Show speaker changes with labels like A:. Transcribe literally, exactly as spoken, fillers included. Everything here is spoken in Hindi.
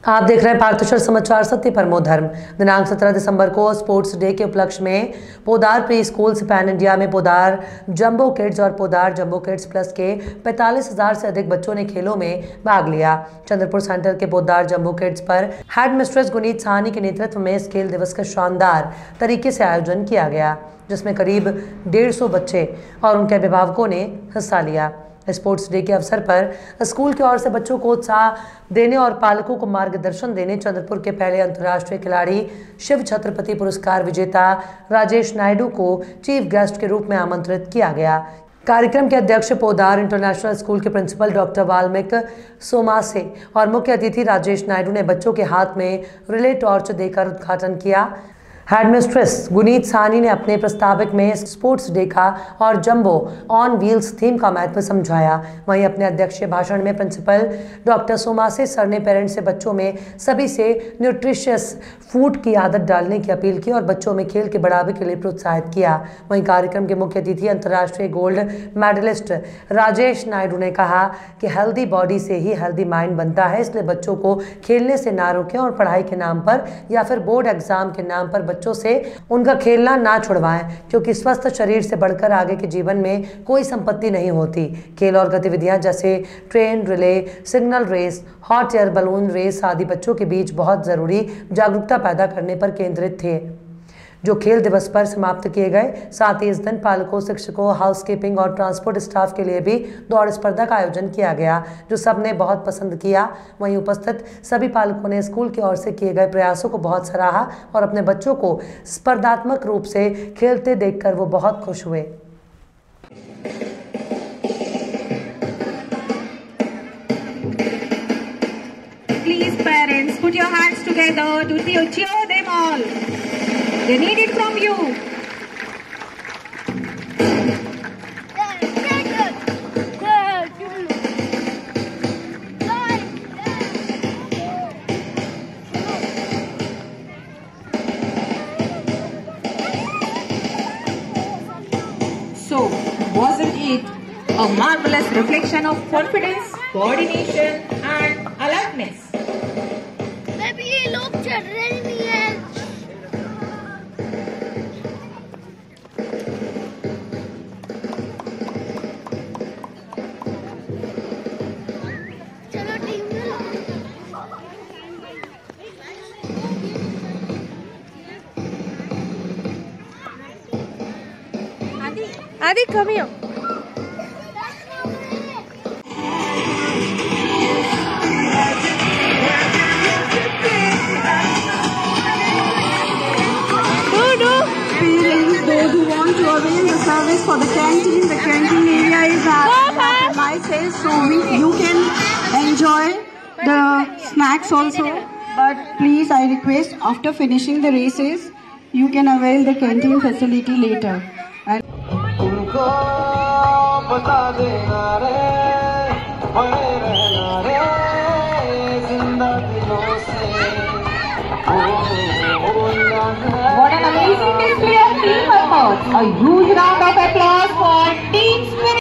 A: आप देख रहे हैं भारतवर्ष समाचार सत्य परमो धर्म। दिनांक सत्रह दिसंबर को स्पोर्ट्स डे के उपलक्ष्य में पोदार प्री स्कूल से पैन इंडिया में पोदार जंबो किड्स और पोदार जंबो किड्स प्लस के पैंतालीस हजार से अधिक बच्चों ने खेलों में भाग लिया। चंद्रपुर सेंटर के पोदार जंबो किड्स पर हेड मिस्ट्रेस गुनीत साहनी के नेतृत्व में इस खेल दिवस का शानदार तरीके से आयोजन किया गया, जिसमें करीब डेढ़ सौ बच्चे और उनके अभिभावकों ने हिस्सा लिया। स्पोर्ट्स डे के अवसर पर स्कूल की ओर से बच्चों को उत्साह देने और पालकों को मार्गदर्शन देने चंद्रपुर के पहले अंतर्राष्ट्रीय खिलाड़ी शिव छत्रपति पुरस्कार विजेता राजेश नायडू को चीफ गेस्ट के रूप में आमंत्रित किया गया। कार्यक्रम के अध्यक्ष पोदार इंटरनेशनल स्कूल के प्रिंसिपल डॉक्टर वाल्मीक सोमासे और मुख्य अतिथि राजेश नायडू ने बच्चों के हाथ में रिले टॉर्च देकर उद्घाटन किया। हेडमिस्ट्रेस गुनीत साहनी ने अपने प्रस्तावक में स्पोर्ट्स डे का और जंबो ऑन व्हील्स थीम का महत्व समझाया। वहीं अपने अध्यक्षीय भाषण में प्रिंसिपल डॉक्टर सोमासे सर ने पेरेंट्स से बच्चों में सभी से न्यूट्रिशियस फूड की आदत डालने की अपील की और बच्चों में खेल के बढ़ावे के लिए प्रोत्साहित किया। वहीं कार्यक्रम के मुख्य अतिथि अंतर्राष्ट्रीय गोल्ड मेडलिस्ट राजेश नायडू ने कहा कि हेल्दी बॉडी से ही हेल्दी माइंड बनता है, इसलिए बच्चों को खेलने से ना रोकें और पढ़ाई के नाम पर या फिर बोर्ड एग्जाम के नाम पर बच्चों से उनका खेलना ना छुड़वाएं, क्योंकि स्वस्थ शरीर से बढ़कर आगे के जीवन में कोई संपत्ति नहीं होती। खेल और गतिविधियां जैसे train relay, signal race, hot air balloon race आदि बच्चों के बीच बहुत जरूरी जागरूकता पैदा करने पर केंद्रित थे, जो खेल दिवस पर समाप्त किए गए। साथ ही इस दिन पालकों, शिक्षकों, हाउसकीपिंग और ट्रांसपोर्ट स्टाफ के लिए भी दौड़ स्पर्धा का आयोजन किया गया, जो सबने बहुत पसंद किया। वहीं उपस्थित सभी पालकों ने स्कूल की ओर से किए गए प्रयासों को बहुत सराहा और अपने बच्चों को स्पर्धात्मक रूप से खेलते देखकर वो बहुत खुश हुए।
B: Please parents, put your hands together to cheer them all. They need it from you. So, wasn't it a marvelous reflection of confidence, coordination and alertness?
C: Maybe ये लोग चढ़ रहे नहीं हैं। चलो team
D: Adi, Adi, come here.
E: Those who want to avail the service for the canteen, the canteen area is at license, so we, you can enjoy the snacks also. But please, I request after finishing the races, you can avail the canteen facility later. And
B: What an amazing display of team effort! A huge round of applause for Team Spirit!